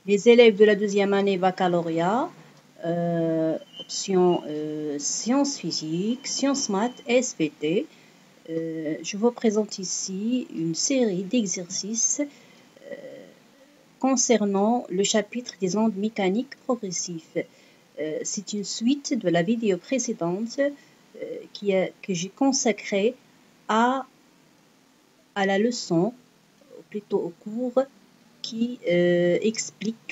Les élèves de la deuxième année baccalauréat, option sciences physiques, sciences maths et SVT. Je vous présente ici une série d'exercices concernant le chapitre des ondes mécaniques progressives. C'est une suite de la vidéo précédente que j'ai consacrée à la leçon, ou plutôt au cours, qui explique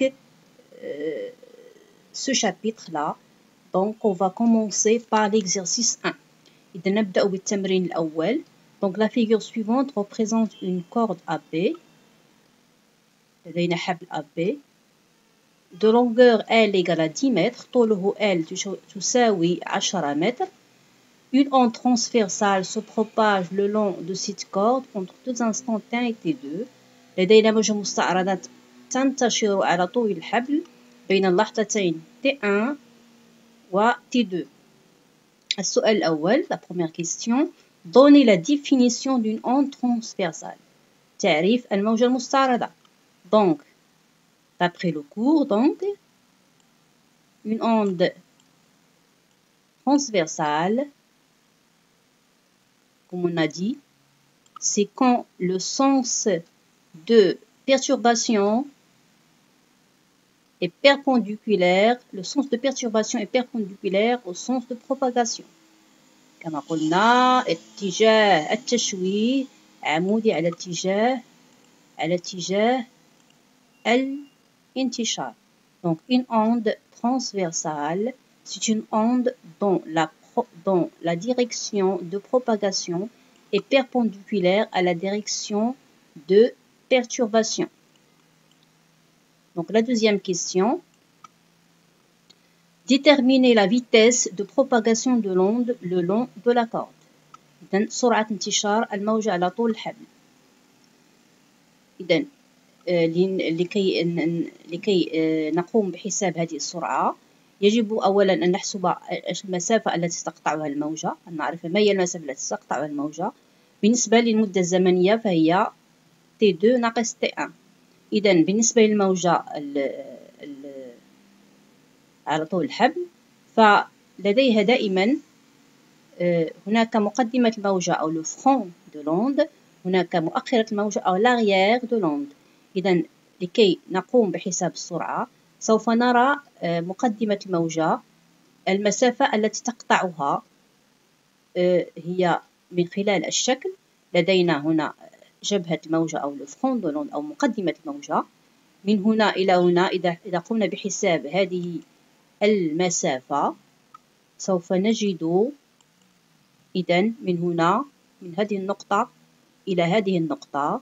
ce chapitre-là. Donc, on va commencer par l'exercice 1. إذا نبدأ بالتمرين الأول. Donc, la figure suivante représente une corde AB. لدينا حبل AB. De longueur L égale à 10 mètres. طوله L تساوي 10 mètres. Une onde transversale se propage le long de cette corde entre deux instants T1 et T2. لدينا موجة مستعرضة تنتشر على طول الحبل بين اللحظتين T1 و T2. السؤال الأول, la première question. Donnez la définition d'une onde transversale. تعريف الموجة المستعرضة. Donc, d'après le cours, donc, une onde transversale, comme on a dit, c'est quand le sens de perturbation est perpendiculaire, le sens de perturbation est perpendiculaire au sens de propagation. كما قلنا اتجاه التشويه عمودي على اتجاه الانتشار. Donc une onde transversale, c'est une onde dont la direction de propagation est perpendiculaire à la direction de perturbation. Donc la deuxième question. Déterminer la vitesse de propagation de l'onde le long de la corde. إذن سرعة انتشار الموجة على طول الحبل. إذن لكي نقوم بحساب هذه السرعة يجب أولا أن نحسب المسافة التي تقطعها الموجة، أن نعرف ما هي المسافة التي تقطعها الموجة. بالنسبة للمدة الزمنية فهي T2 ناقص T1. إذن بالنسبة للموجة على طول الحبل فلديها دائما هناك مقدمة الموجة أو le front de l'onde، هناك مؤخرة الموجة أو l'arrière de l'onde. إذن لكي نقوم بحساب السرعة سوف نرى مقدمة الموجة، المسافة التي تقطعها هي من خلال الشكل. لدينا هنا جبهة الموجة أو le front de l'onde أو مقدمة الموجة. من هنا إلى هنا إذا قمنا بحساب هذه المسافة سوف نجد إذن من هنا من هذه النقطة إلى هذه النقطة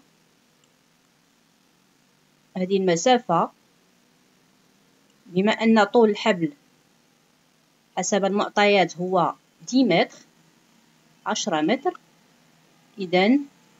هذه المسافة، بما أن طول الحبل حسب المعطيات هو 10 متر 10 متر. إذن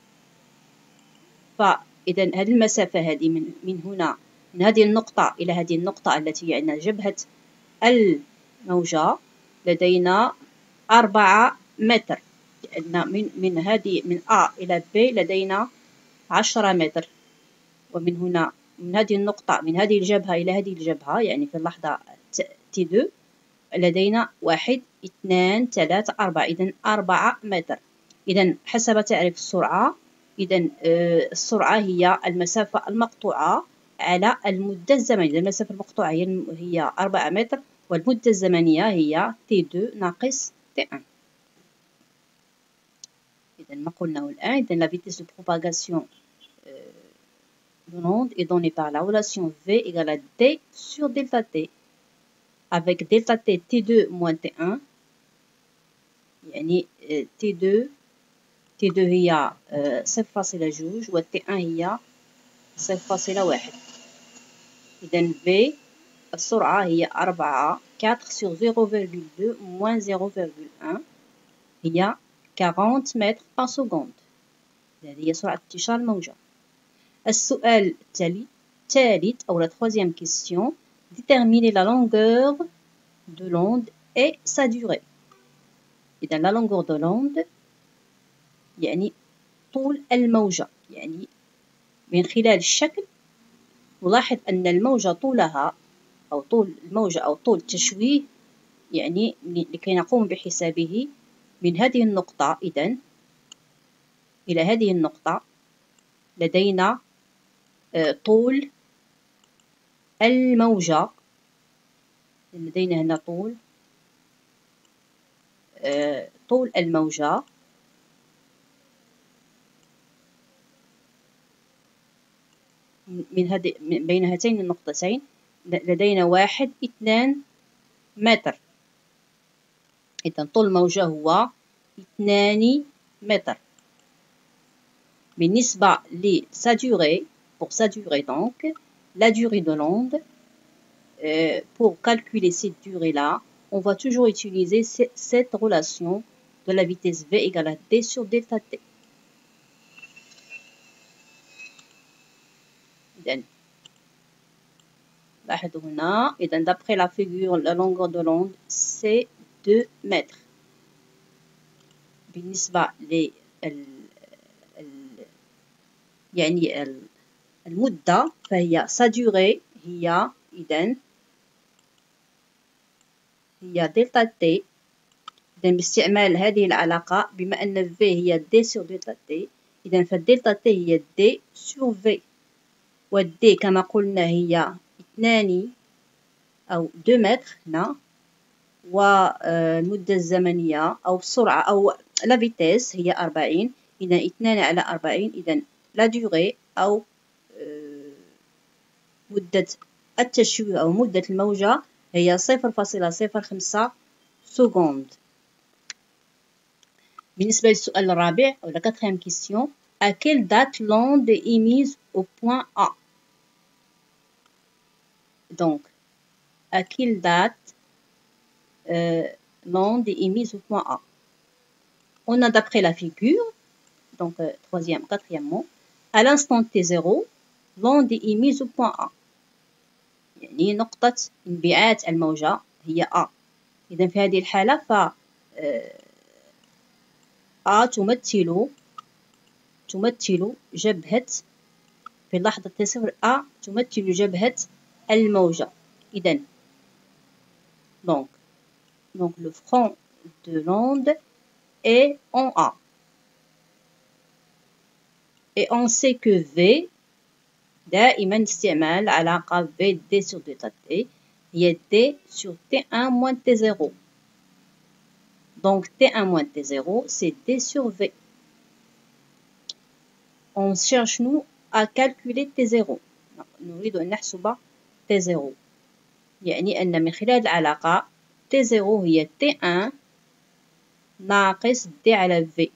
هذه المسافة هذه من هنا من هذه النقطة إلى هذه النقطة التي يعني جبهة الموجة لدينا 4 متر، لأن من هذه من A إلى B لدينا 10 متر. ومن هنا من هذه النقطة من هذه الجبهة إلى هذه الجبهة يعني في اللحظة T2 لدينا 1 2 3 4 إذن 4 متر. إذن حسب تعريف السرعة، إذن السرعة هي المسافة المقطوعة على المدة الزمنية. المسافة المقطوعة هي 4 متر والمدة الزمنية هي T2 ناقص T1. إذا ما قلناه الآن، إذا la vitesse de propagation de l'onde est donnée par la relation V égale à D sur delta T, avec delta T T2 moins T1 يعني T2 هي 0.2 و T1 هي 0.1. إذا V السرعة هي 4 sur 0,2 moins 0,1 هي 40 متر par seconde. هذه هي سرعة انتشار الموجة. السؤال الثالث أو la troisième question. Déterminer la longueur de l'onde et sa durée. إذا la longueur de l'onde يعني طول الموجة، يعني من خلال الشكل نلاحظ أن الموجة طولها أو طول الموجة أو طول التشويه يعني لكي نقوم بحسابه من هذه النقطة إذن إلى هذه النقطة لدينا طول الموجة، لدينا هنا طول الموجة بين هاتين النقطتين لدينا 2 متر. إذن طول الموجة هو 2 متر. بالنسبة لسا durée, pour sa durée donc, la durée de l'onde, pour calculer cette durée-là, on va toujours utiliser cette relation de la vitesse v égale à d sur delta t. لاحظوا هنا إذن d'après la figure la longueur de l'onde c'est 2 mètres. بالنسبة يعني المدة فهي sa durée هي إذن هي دلتا تي. إذن باستعمال هذه العلاقة بما أن v هي d sur دلتا تي إذن فالدلتا تي هي d sur v، والd كما قلنا هي 2 أو 2 متر هنا، والمدة الزمنية أو السرعة أو لا فيتيس هي 40. إذن 2 على 40 إذن لا durée أو مدة التشويه أو مدة الموجة هي 0.05 سكوند. بالنسبة للسؤال الرابع أو la quatrième question, à quelle date l'onde est émise au point A? Donc, à quelle date l'onde est émise au point A? On a d'après la figure, donc quatrièmement, à l'instant T0, l'onde est émise au point A. يعني نقطة انبعاث الموجة هي A. إذن في هذه الحالة ف A تمثل جبهة في اللحظة T0 A تمثل جبهة الموجة. إذن donc le front de l'onde est en A. Et on sait que V دائما استعمال علاقة V D sur delta T هي D sur T1 moins T0. Donc T1 moins T0 c'est D sur V. On cherche nous à calculer T0. نريد أن نحسب T0. يعني أن من خلال العلاقة T0 هي T1 ناقص D على V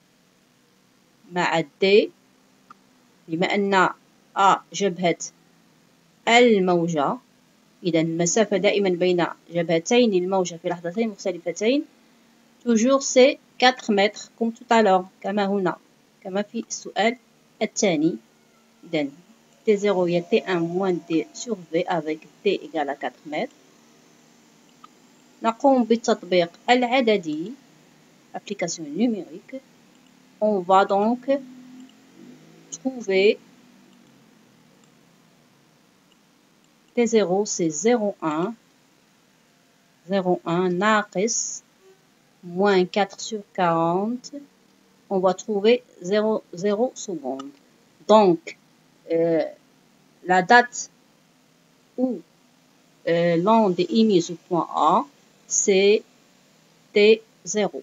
مع D، بما أن A جبهة الموجة إذا المسافة دائما بين جبهتين الموجة في لحظتين مختلفتين toujours c'est 4 mètres comme tout à l'heure كما هنا كما في السؤال الثاني. إذا T0 هي T1 moins D sur V avec D égale à 4 mètres. نقوم بالتطبيق العددي application numérique. On va donc trouver T0 c'est 0,1 ناقص moins 4 sur 40. On va trouver 0 secondes. Donc la date où l'onde est émise au point A c'est T0.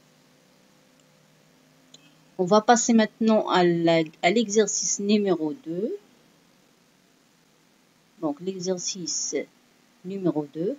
On va passer maintenant à l'exercice numéro 2. Donc l'exercice numéro 2.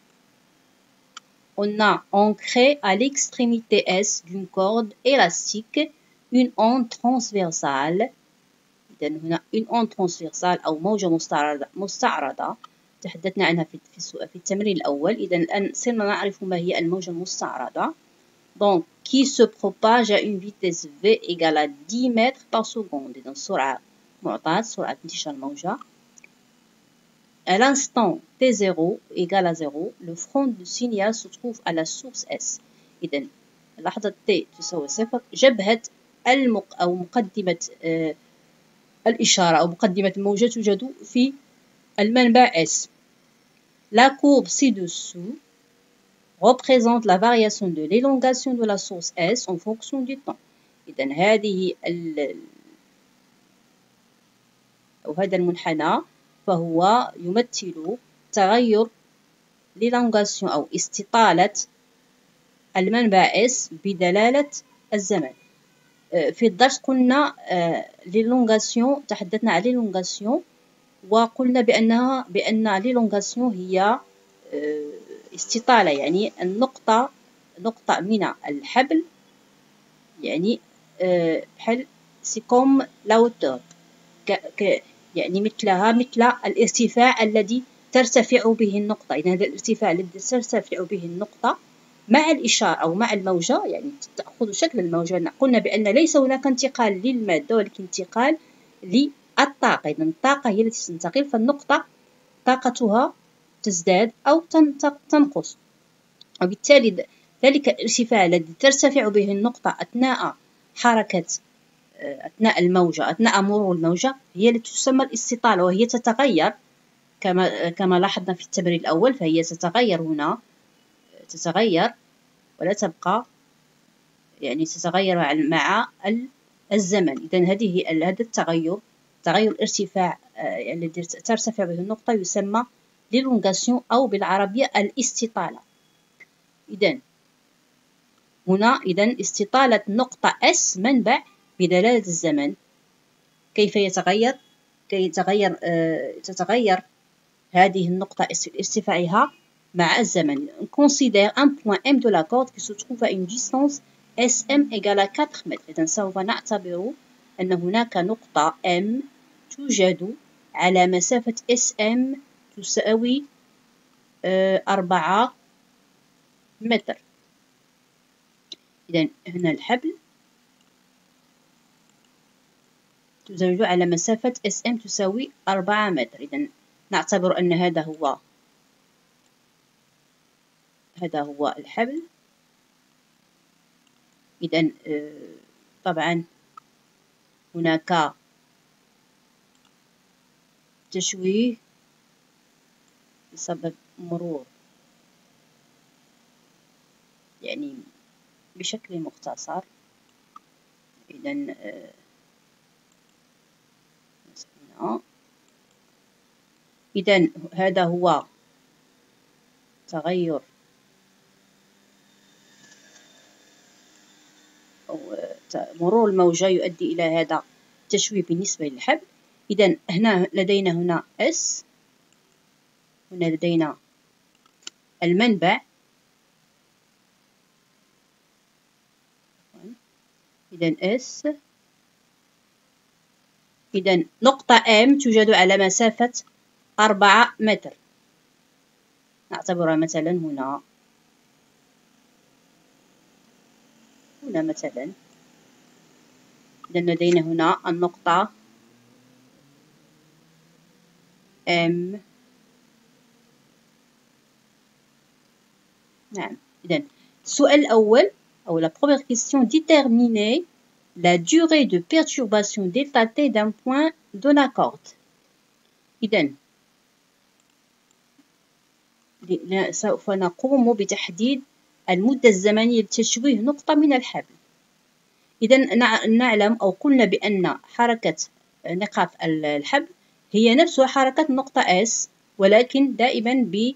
On crée à l'extrémité S d'une corde élastique une onde transversale. إذن هنا une onde transversale أو موجة مستعرضة تحدثنا عنها في التمرين الأول. إذن الآن صرنا نعرف ما هي الموجة المستعرضة. Donc qui se propage à une vitesse v égale à 10 mètres par seconde. إذن سرعة معطاة سرعة انتشار الموجة. À l'instant T0 égale à 0, le front du signal se trouve à la source S. إذن لحظة T تساوي 0 جبهة أو مقدمة الإشارة أو مقدمة الموجة توجد في المنبع S. La courbe ci-dessous représente la variation de l'élongation de la source S en fonction du temps. إذن هذا المنحنى فهو يمثل تغير l'élongation أو استطالة المنبع S بدلالة الزمن. في الدرس قلنا l'élongation، تحدثنا عن l'élongation وقلنا بأن l'élongation هي استطالة، يعني نقطة من الحبل، يعني بحال سي كوم لا هوتور، يعني مثل الارتفاع الذي ترتفع به النقطة. إذا هذا الارتفاع الذي ترتفع به النقطة مع الإشارة أو مع الموجة، يعني تأخذ شكل الموجة. قلنا بأن ليس هناك انتقال للمادة ولكن انتقال للطاقة. إذا الطاقة هي التي تنتقل، فالنقطة طاقتها تزداد أو تنقص، وبالتالي ذلك الارتفاع الذي ترتفع به النقطة أثناء الموجة، أثناء مرور الموجة، هي التي تسمى الاستطالة، وهي تتغير كما لاحظنا في التمرين الأول. فهي تتغير هنا، تتغير ولا تبقى، يعني تتغير مع الزمن. إذن هذا التغير، تغير الارتفاع الذي ترتفع به النقطة، يسمى l'élongation أو بالعربية الاستطالة. إذن هنا استطالة نقطة S منبع بدلالة الزمن. كيف يتغير؟ تتغير هذه النقطة S في ارتفاعها مع الزمن. On considère un point M de la corde qui se trouve à une distance SM égale à 4 متر. إذن سوف نعتبر أن هناك نقطة M توجد على مسافة SM تساوي 4 متر. إذن هنا الحبل توجد على مسافة SM تساوي 4 متر. إذن نعتبر أن هذا هو الحبل. إذن طبعا هناك تشويه بسبب مرور، يعني بشكل مختصر. إذن هذا هو تغير أو مرور الموجة يؤدي إلى هذا التشويه بالنسبة للحبل. إذن هنا لدينا S، هنا لدينا المنبع. إذن S، إذن نقطة M توجد على مسافة 4 متر. نعتبرها مثلا هنا مثلا. إذن لدينا هنا النقطة M. نعم. إذن السؤال الأول أو la première question: déterminer la durée de perturbation delta T d'un point de la corde. إذن سوف نقوم بتحديد المدة الزمنية لتشويه نقطة من الحبل. إذن نعلم أو قلنا بأن حركة نقاط الحبل هي نفسها حركة نقطة S، ولكن دائما ب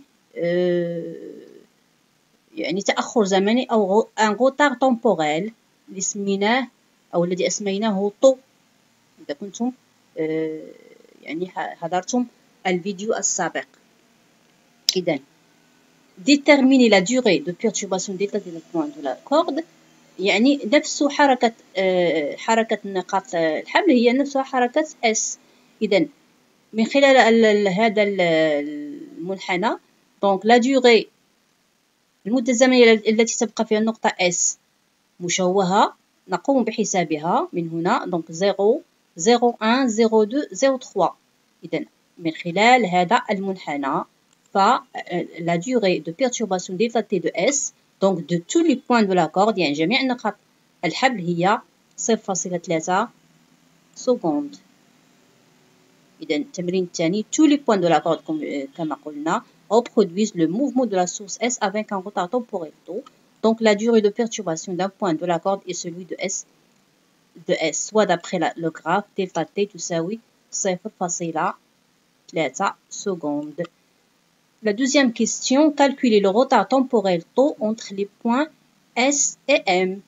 يعني تأخر زمني أو un retard temporel اللي سميناه أو الذي أسميناه طو. إذا كنتم يعني حضرتم الفيديو السابق. إذن déterminer la durée de perturbation d'état de la point de la corde، يعني نفس حركة نقاط الحبل هي نفسها حركة S. إذن من خلال هذا المنحنى، donc la durée، المدة الزمنية التي تبقى فيها النقطة S مشوهة، نقوم بحسابها من هنا. donc 0 0 1 0 2 0 3. إذن من خلال هذا المنحنى، la durée de perturbation d'état T de S donc de tous les points de la corde، يعني جميع نقاط الحبل، هي 0.3 secondes. إذا التمرين الثاني tous les points de la corde كما قلنا reproduisent le mouvement de la source S avec un retard temporel tau. Donc la durée de perturbation d'un point de la corde est celui de S soit d'après le graphe delta T تساوي 0,3 secondes. La deuxième question, calculer le retard temporel tau entre les points S et M.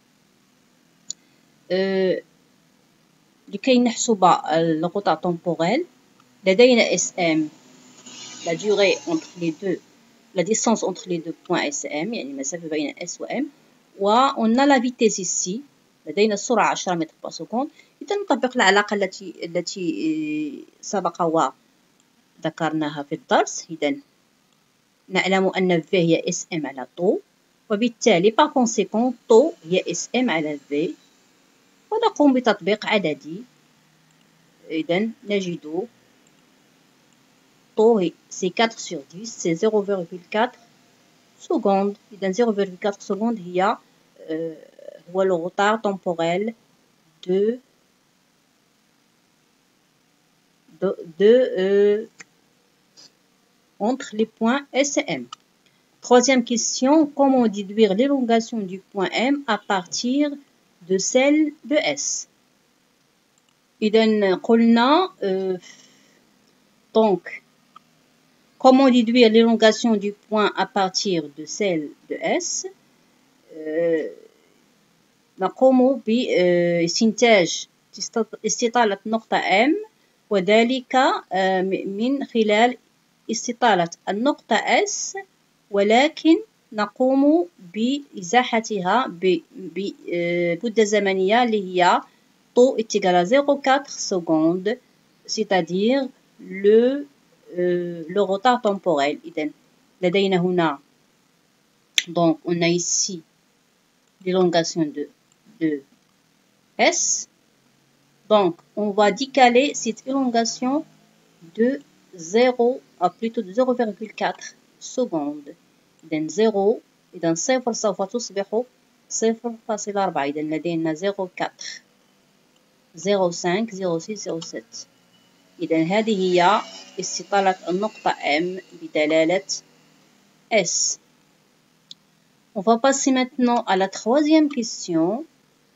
لكي نحسب le retard temporel لدينا SM la durée entre les deux la distance entre les deux points S et M يعني المسافة بين S و M on a la vitesse ici لدينا السرعة 10 متر per seconde. إذا نطبق العلاقة التي سبق وذكرناها في الدرس. إذا نعلم أن V هي SM على τ وبالتالي par conséquent τ هي SM على V ونقوم بتطبيق عددي. إذا نجد τ c'est 4 sur 10 c'est 0,4 secondes. إذا 0,4 secondes هي هو le retard temporel entre les points S et M. Troisième question, comment déduire l'élongation du point M à partir de celle de S? إذا قلنا donc comment déduire l'élongation du point à partir de celle de S? نقوم باستنتاج استطالة نقطة M وذلك من خلال استطالة النقطة S ولكن نقوم بإزاحتها بمدة زمنية اللي هي τ est égal à 0,4 secondes c'est-à-dire le retard temporel. إذن لدينا هنا donc on a ici l'élongation de S. Donc, on va décaler cette élongation de 0 à plutôt de 0,4 secondes. إذن 0 إذن 0 سوف تصبح 0,4 إذن لدينا 0,4 0,5 0,6 0,7. إذن هذه هي استطالة النقطة M بدلالة S. On va passer maintenant à la troisième question.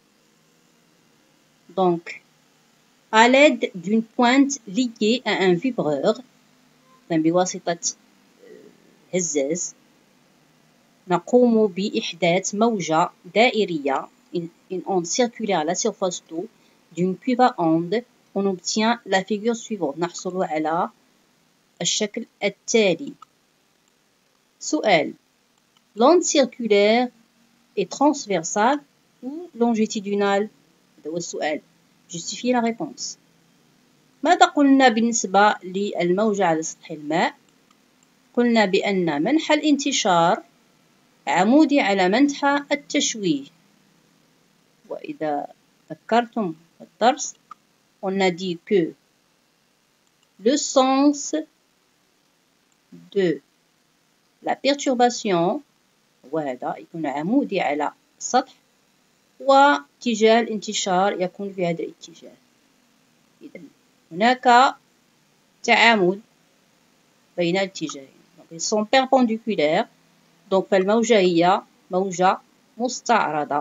Donc, à l'aide d'une pointe liée à un vibreur, بواسطة هزاز، نقوم بإحداث موجة دائرية une onde circulaire à la surface d'eau d'une cuve à onde. On obtient la figure suivante. نحصل على الشكل التالي. سؤال: l'onde circulaire est transversale ou longitudinale؟ هذا هو السؤال. justifiez la réponse. ماذا قلنا بالنسبة للموجة على سطح الماء؟ قلنا بأن منحى الانتشار عمودي على منحى التشويه. وإذا ذكرتم الدرس on a dit que le sens de la perturbation وهذا يكون عمودي على السطح واتجاه الانتشار يكون في هذا الاتجاه. إذا هناك تعامد بين الاتجاهين. Ils sont perpendiculaires. Donc فالموجة هي موجة مستعرضة.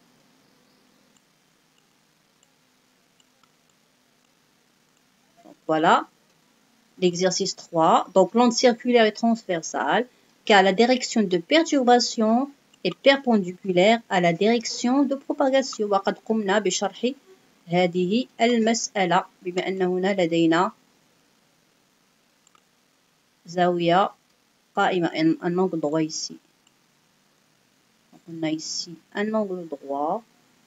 Donc, voilà l'exercice 3. Donc l'onde circulaire est transversale car la direction de perturbation est perpendiculaire à la direction de propagation. وقد قمنا بشرح هذه المسألة بما أن هنا لدينا زاوية قائمة un angle droit ici. On a ici un angle droit.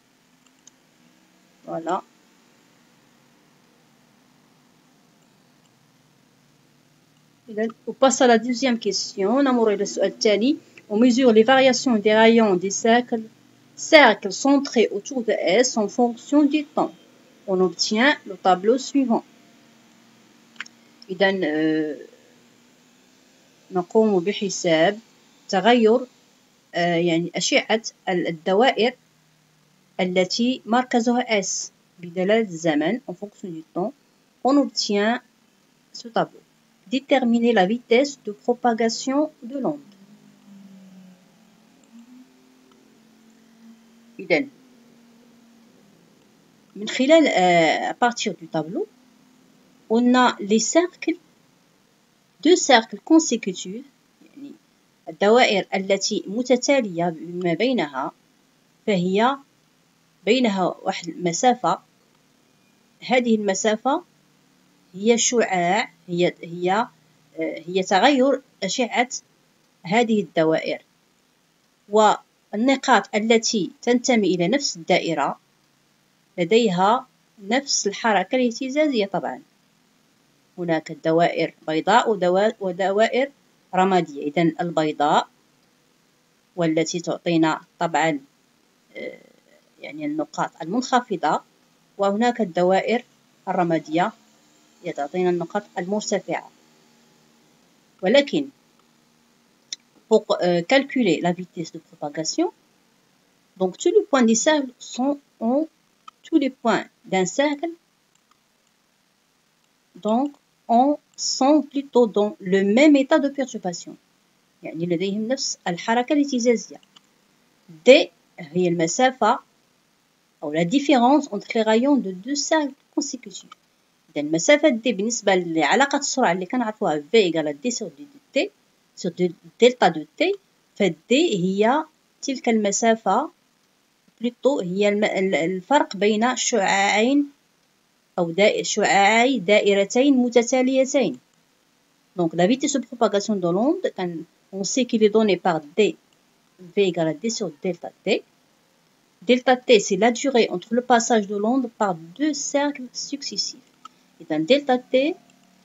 Voilà. On passe à la deuxième question. نمر إلى السؤال التالي. On mesure les variations des rayons des cercles centrés autour de S en fonction du temps. On obtient le tableau suivant. إذا نقوم بحساب تغير يعني أشعة الدوائر التي مركزها S بدلالة الزمن en fonction du temps. on obtient ce tableau. Déterminer la vitesse de propagation de l'onde. إذن من خلال à partir du tableau, on a les cercles, deux cercles consécutifs يعني الدوائر التي متتالية ما بينها فهي بينها واحد المسافة. هذه المسافة هي شعاع هي تغير أشعة هذه الدوائر، والنقاط التي تنتمي إلى نفس الدائرة لديها نفس الحركة الاهتزازية. طبعا هناك دوائر بيضاء ودوائر رمادية. إذن البيضاء والتي تعطينا طبعا يعني النقاط المنخفضة، وهناك الدوائر الرمادية تعطينا النقاط المرتفعة. ولكن pour calculer la vitesse de propagation, donc tous les points du cercle tous les points d'un cercle donc sont plutôt dans le même état de perturbation، يعني لديهم نفس الحركة الاهتزازية. D هي المسافة أو la différence entre les rayons de deux cercles consécutifs. إذن مسافة D بالنسبة لعلاقة السرعة اللي كنعرفوها V égale D sur T sur delta de T، فD هي تلك المسافة plutôt هي الفرق بين شعاعين أو شعاعي دائرتين متتاليتين. Donc la vitesse de propagation de l'onde, on sait qu'il est donné par D, V égale à D sur delta T. Delta T, c'est la durée entre le passage de l'onde par deux cercles successifs. Et dans delta T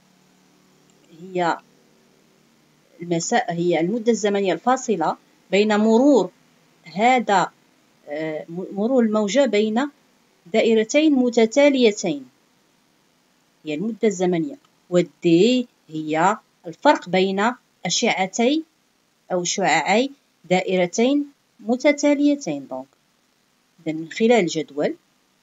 هي المدة الزمنية الفاصلة بين مرور مرور الموجة بين دائرتين متتاليتين، هي المدة الزمنية. والدي هي الفرق بين أشعتي أو شعاعي دائرتين متتاليتين. دونك من خلال الجدول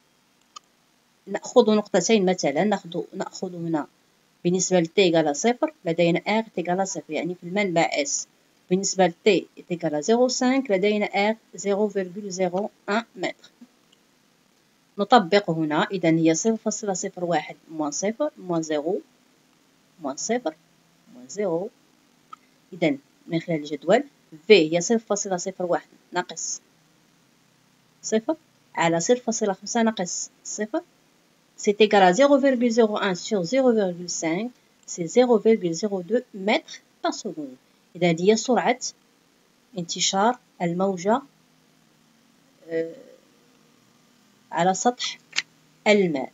نأخذ نقطتين مثلا، نأخذ هنا بالنسبة ل T égale 0 لدينا R égale 0 يعني في المنبع S. بالنسبة ل T égale 0.5 لدينا R 0.01 متر. نطبق هنا. إذا هي 0.01 moins 0 moins 0 moins 0 moins 0. إذا من خلال الجدول V هي 0.01 ناقص 0 على 0.5 ناقص 0 c'est égal à 0,01 sur 0,5 c'est 0,02 mètres par seconde. إذا هي سرعة انتشار الموجة على سطح الماء.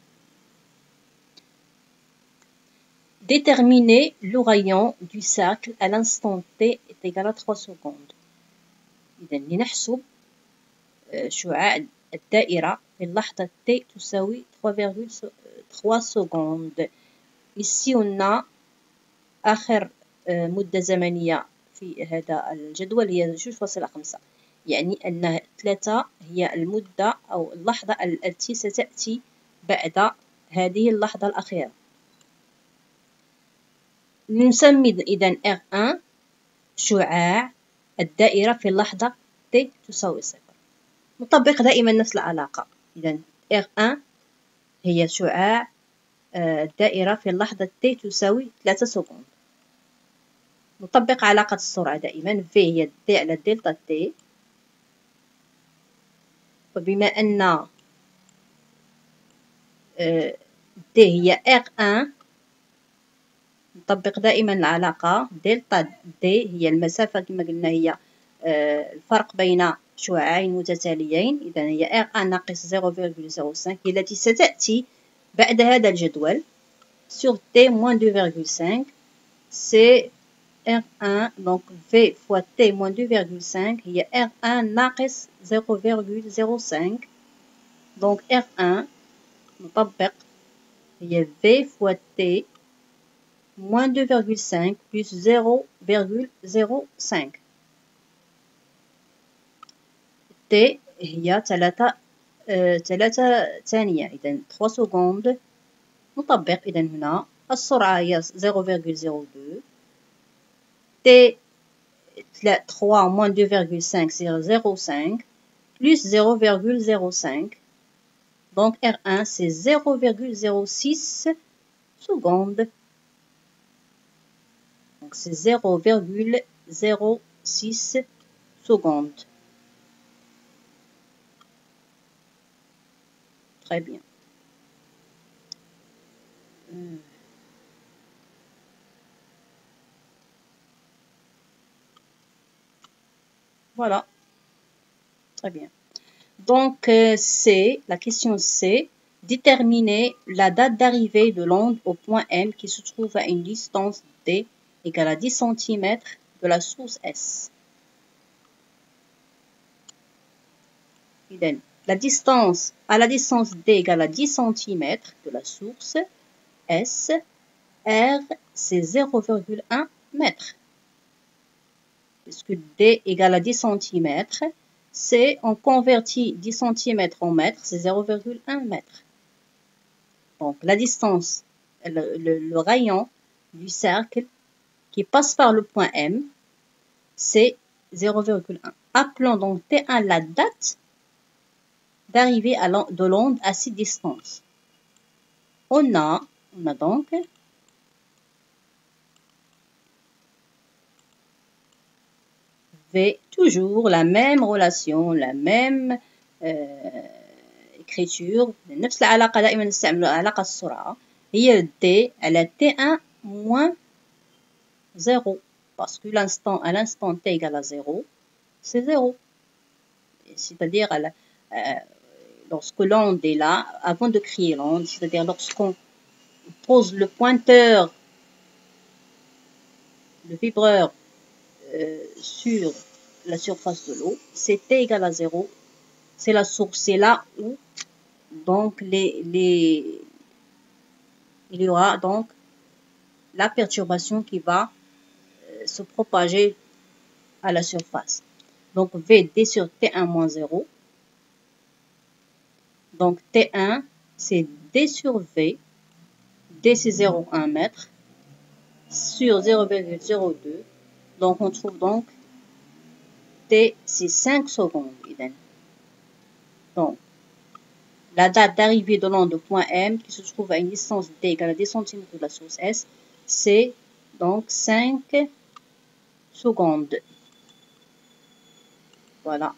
Déterminer le rayon du cercle à l'instant T est égal à 3 secondes. إذا لنحسب شعاع الدائرة في اللحظة T تساوي 3,3 secondes. Ici on a آخر مدة زمنية في هذا الجدول هي 2.5، يعني أن 3 هي المدة أو اللحظة التي ستأتي بعد هذه اللحظة الأخيرة. نسمي إذن R1 شعاع الدائرة في اللحظة T تساوي 0. نطبق دائما نفس العلاقة. إذن R1 هي شعاع الدائرة في اللحظة T تساوي 3 سكوند. نطبق علاقة السرعة دائما. V هي D على دلتا T، وبما أن D هي R1 نطبق دائما العلاقة دلتا D هي المسافة كما قلنا هي الفرق بين شعاعين متتاليين. إذا هي R1 ناقص 0,05 هي التي ستأتي بعد هذا الجدول sur T moins 2,5 c'est R1 donc V fois T moins 2,5 هي R1 ناقص 0,05 donc R1 نطبق هي V fois T moins 2,5 plus 0,05 T هي 3 ثانية. إذا 3 secondes نطبق إذا هنا السرعة هي 0,02 T 3 moins 2,5 c'est 0,5 plus 0,05 donc R1 c'est 0,06 secondes donc c'est 0,06 secondes très bien voilà très bien donc C, la question C, déterminer la date d'arrivée de l'onde au point M qui se trouve à une distance D égale à 10 cm de la source S. La distance, à la distance D égale à 10 cm de la source S, R c'est 0,1 mètre. Puisque D égale à 10 cm, c'est on convertit 10 cm en mètres, c'est 0,1 mètre. Donc la distance, le rayon du cercle qui passe par le point M, c'est 0,1. Appelons donc T1 la date d'arrivée de l'onde à cette distance. On a donc V, toujours la même relation, la même écriture. نفس العلاقة دائما نستعمل علاقة السرعة هي D على T1 moins 0 parce que à l'instant T égale à 0 c'est 0 c'est-à-dire lorsque l'onde est là avant de créer l'onde c'est-à-dire lorsqu'on pose le pointeur le vibreur sur la surface de l'eau, c'est T égale à 0, c'est la source, c'est là où donc il y aura donc la perturbation qui va se propager à la surface. Donc V, D sur T1 moins 0. Donc T1, c'est D sur V. D, c'est 0,1 mètre sur 0,02. Donc on trouve donc T, c'est 5 secondes. Donc, la date d'arrivée de l'onde au point M, qui se trouve à une distance D égale à 10 cm de la source S, c'est donc 5 secondes. Voilà.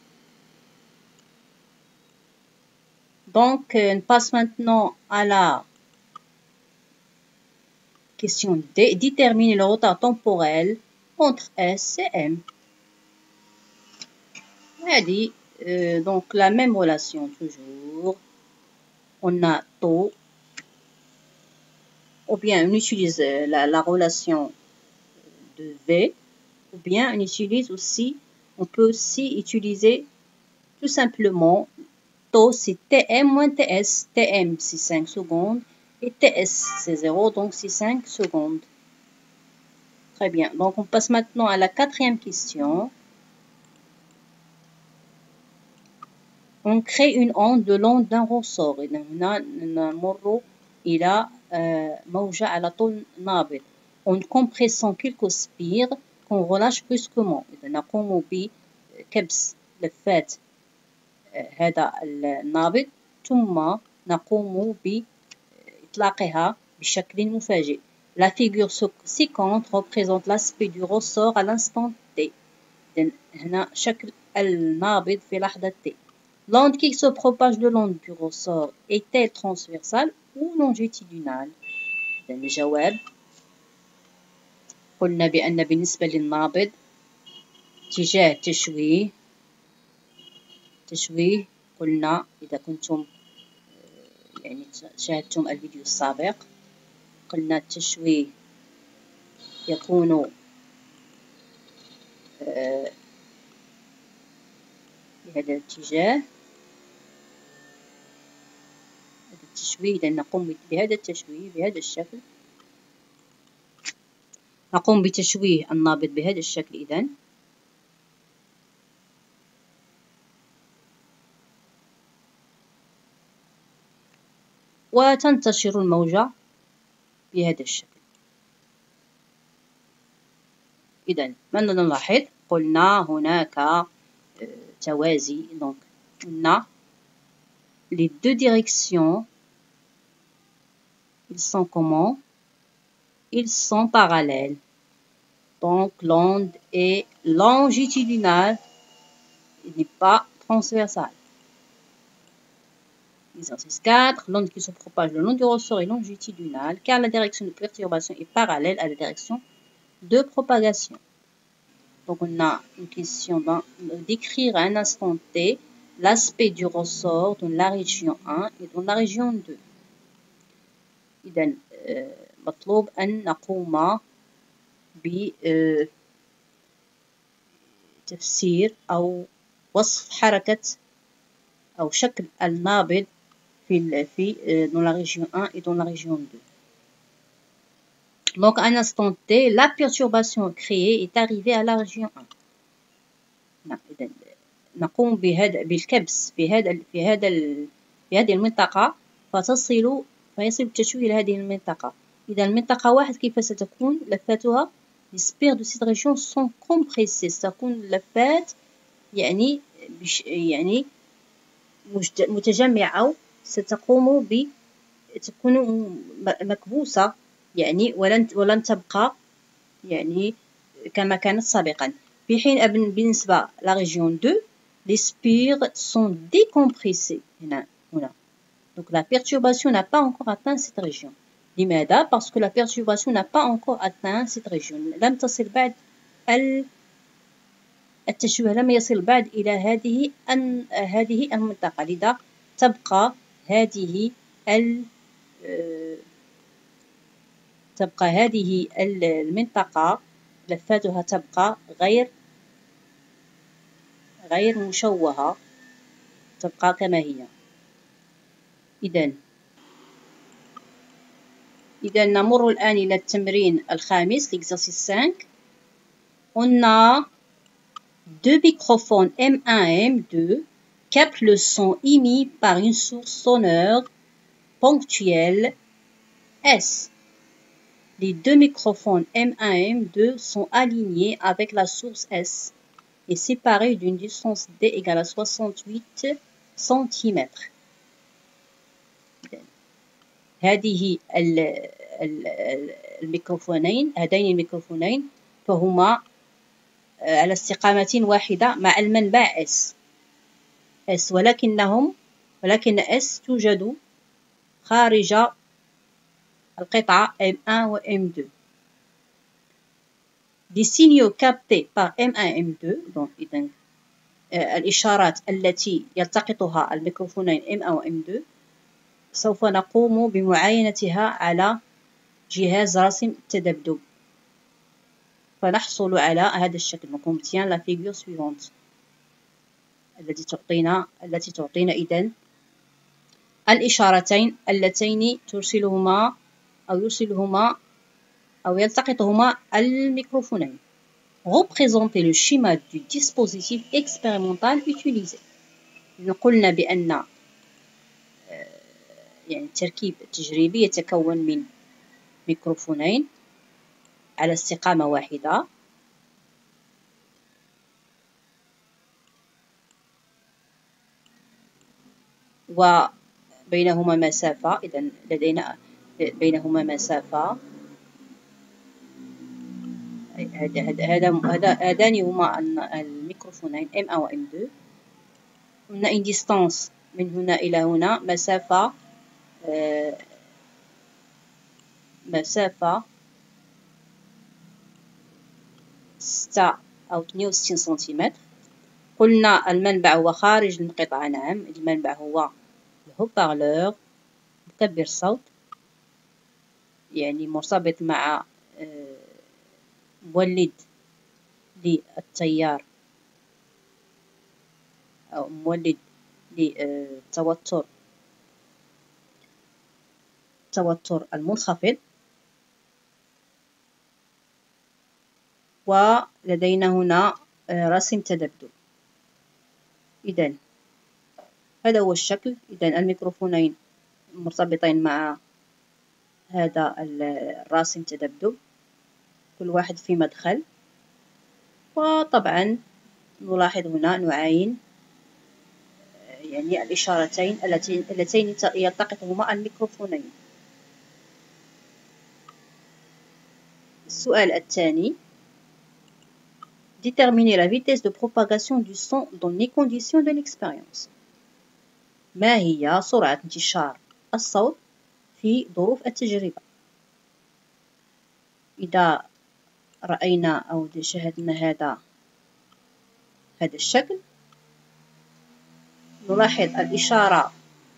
Donc, on passe maintenant à la question D. Déterminer le retard temporel entre S et M. Elle donc la même relation toujours. On a taux, ou bien on utilise la relation de V, ou bien on peut aussi utiliser tout simplement taux c'est Tm moins Ts. Tm c'est 5 secondes et Ts c'est 0 donc c'est 5 secondes. Très bien, donc on passe maintenant à la quatrième question. On crée une onde de l'onde d'un ressort. En compressant quelques spires qu'on relâche brusquement. نقوم بكبس لفات هذا النابض ثم نقوم بإطلاقها بشكل مفاجئ. La figure ci-contre représente l'aspect du ressort à l'instant T. هنا شكل النابض في لحظة T. L'onde qui se propage de l'onde du ressort est-elle transversale ou longitudinale؟ الجواب قلنا بأن بالنسبة للنابض اتجاه تشويه قلنا إذا كنتم يعني شاهدتم الفيديو السابق قلنا التشويه يكون بهذا الاتجاه التشويه إذا نقوم بهذا التشويه بهذا الشكل نقوم بتشويه النابض بهذا الشكل إذن وتنتشر الموجة بهذا الشكل. إذا ماذا نلاحظ؟ قلنا هناك توازي. Donc on a les deux directions. Ils sont comment? Ils sont parallèles. Donc l'onde est longitudinale, il n'est pas transversale. Exercice 4. L'onde qui se propage le long du ressort est longitudinale car la direction de perturbation est parallèle à la direction de propagation. Donc on a une question d'écrire à un instant T l'aspect du ressort dans la région 1 et dans la région 2. إذا مطلوب أن نقوم بتفسير أو وصف حركة أو شكل النابض dans la région 1 et dans la région 2. Donc, à un instant T, la perturbation créée est arrivée à la région 1. نقوم بالكبس في هذه المنطقة فيصل التشويه إلى هذه المنطقة. إذا المنطقة 1 كيف ستكون لفاتها؟ Les sphères de cette région sont compressées. ستكون اللفات يعني متجمعة أو ستقوم تكون مكبوسة يعني ولن تبقى يعني كما كانت سابقا. في حين بالنسبة la région 2 les sphères sont décompressées هنا. Donc la perturbation n'a pas encore atteint cette région. لماذا؟ Parce que la perturbation n'a pas encore atteint cette région. لم تصل بعد التشويه لم يصل بعد إلى هذه المنطقة. لذا تبقى هذه المنطقة لفاتها تبقى غير مشوهة، تبقى كما هي. إذا نمر الآن إلى التمرين الخامس l'exercice 5. On a deux microphones M1 et M2 captent le son émis par une source sonore ponctuelle S. Les deux microphones M1 et M2 sont alignés avec la source S et séparés d'une distance D égale à 68 cm. هذين الميكروفونين فهما على استقامة واحدة مع المنبع S ولكن S توجد خارج القطعة M1 و M2. Des signaux captés par M1 et M2 donc إذن الإشارات التي يلتقطها الميكروفونين M1 و M2 سوف نقوم بمعاينتها على جهاز رسم التذبذب فنحصل على هذا الشكل. Donc on obtient la figure suivante التي تعطينا إذن الإشارتين اللتين يرسلهما أو يلتقطهما الميكروفونين. Représenter le schéma du dispositif expérimental utilisé. قلنا بأن يعني التركيب التجريبي يتكون من ميكروفونين على استقامة واحدة وبينهما مسافة. إذا لدينا بينهما مسافة. هذان هما الميكروفونين M1 و M2. قلنا une distance من هنا إلى هنا مسافة 6 أو 62 سنتيمتر. قلنا المنبع هو خارج القطعة. نعم المنبع هو الهوبارلور مكبر الصوت يعني مرتبط مع مولد للتيار أو مولد للتوتر المنخفض. ولدينا هنا رسم تذبذب. إذا هذا هو الشكل. إذا الميكروفونين مرتبطين مع هذا الراسم تذبذب، كل واحد في مدخل. وطبعا نلاحظ هنا نعاين يعني الإشارتين اللتين يلتقطهما الميكروفونين. السؤال الثاني: Déterminer la vitesse de propagation du son dans les conditions de l'expérience. ما هي سرعة انتشار الصوت في ظروف التجربة؟ إذا رأينا أو شاهدنا هذا الشكل، نلاحظ الإشارة،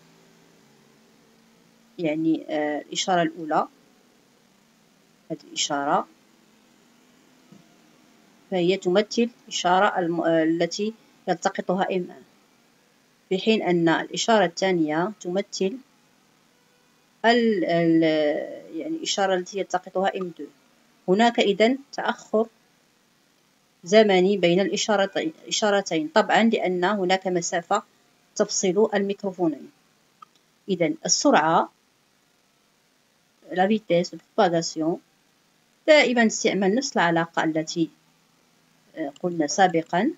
يعني الإشارة الأولى، هذه الإشارة فهي تمثل الإشارة التي يلتقطها M1، في حين أن الإشارة الثانية تمثل يعني الإشارة التي يلتقطها M2. هناك إذن تأخر زمني بين الإشارتين، طبعا لأن هناك مسافة تفصل الميكروفونين. إذن السرعة la vitesse de propagation دائما استعمل نفس العلاقة التي قلنا سابقا،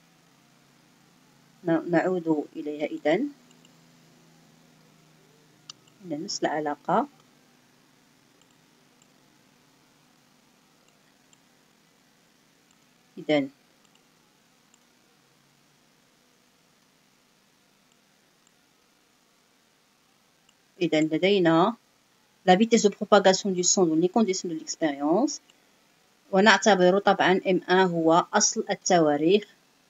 نعود إليها. إذن نفس العلاقة، إذن لدينا la vitesse de propagation du son dans les conditions de l'expérience، ونعتبر طبعا M1 هو أصل التواريخ.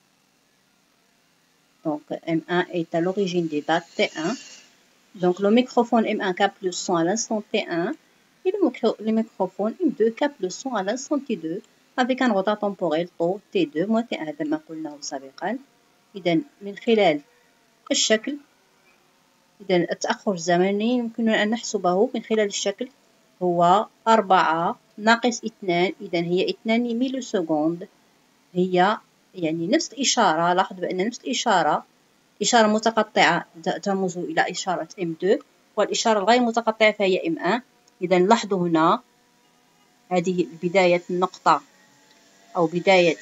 Donc M1 est à l'origine des dates T1. Donc le microphone M1 capte le son à l'instant T1 et le microphone M2 capte le son à l'instant T2 avec un retard temporel T2 moins T1. هذا ما قلناه سابقا. إذن من خلال الشكل، إذن التأخر الزمني يمكننا أن نحسبه من خلال الشكل، هو 4 ناقص 2. إذن هي 2 ميلي سكوند، هي يعني نفس الإشارة. لاحظ بأن نفس الإشارة إشارة متقطعة ترمز إلى إشارة M2، والإشارة الغير متقطعة فهي M1. إذن لاحظوا هنا هذه بداية النقطة أو بداية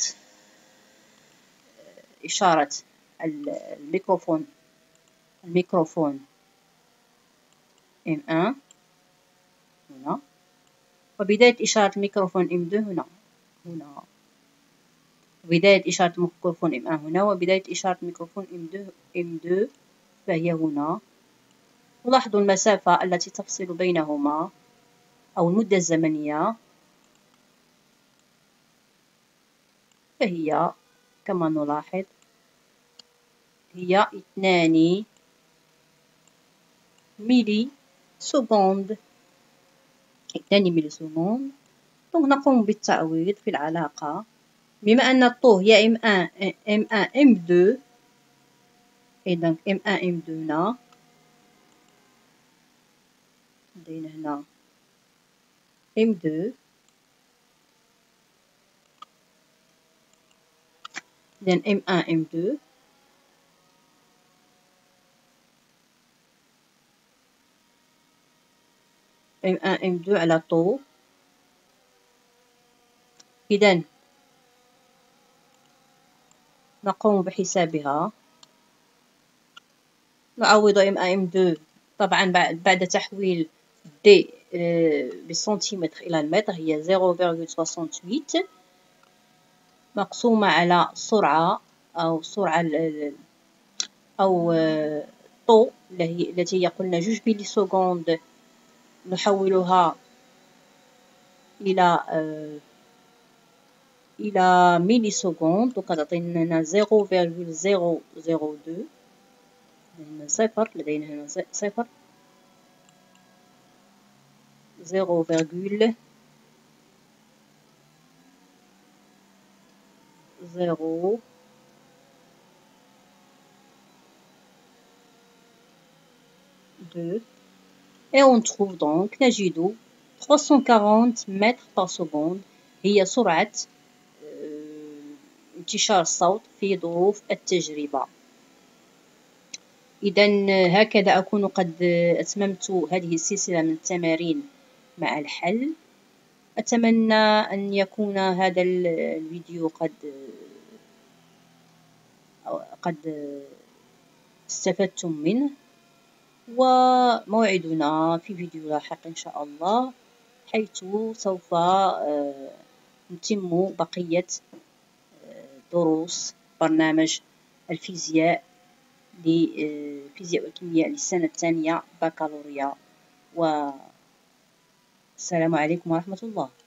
إشارة الميكروفون M1 هنا، وبداية إشارة الميكروفون M2 هنا، بداية إشارة الميكروفون M1 هنا، وبداية إشارة الميكروفون M2 فهي هنا. ولاحظوا المسافة التي تفصل بينهما أو المدة الزمنية، فهي كما نلاحظ هي 2 ميلي سكوند. دونك نقوم بالتعويض في العلاقة، بما أن الطو هي M1 M2، إذن M1 M2 هنا، لدينا هنا M2، إذن M1 M2 M2 على طو. إذن نقوم بحسابها، نعوض M1 M2 طبعا بعد تحويل D بالسنتيمتر إلى المتر هي 0.68 مقسومة على سرعة أو طو التي هي قلنا 2 ميلي سكوند، نحولها إلى ميلي سكوند، وتعطينا 0.002. صفر، لدينا هنا صفر 0.002. Et on trouve donc نجد 340 متر par seconde هي سرعة انتشار الصوت في ظروف التجربة. إذن هكذا أكون قد أتممت هذه السلسلة من التمارين مع الحل. أتمنى أن يكون هذا الفيديو قد استفدتم منه، وموعدنا في فيديو لاحق إن شاء الله، حيث سوف نتم بقية دروس برنامج الفيزياء للفيزياء والكيمياء للسنة الثانية بكالوريا. والسلام عليكم ورحمة الله.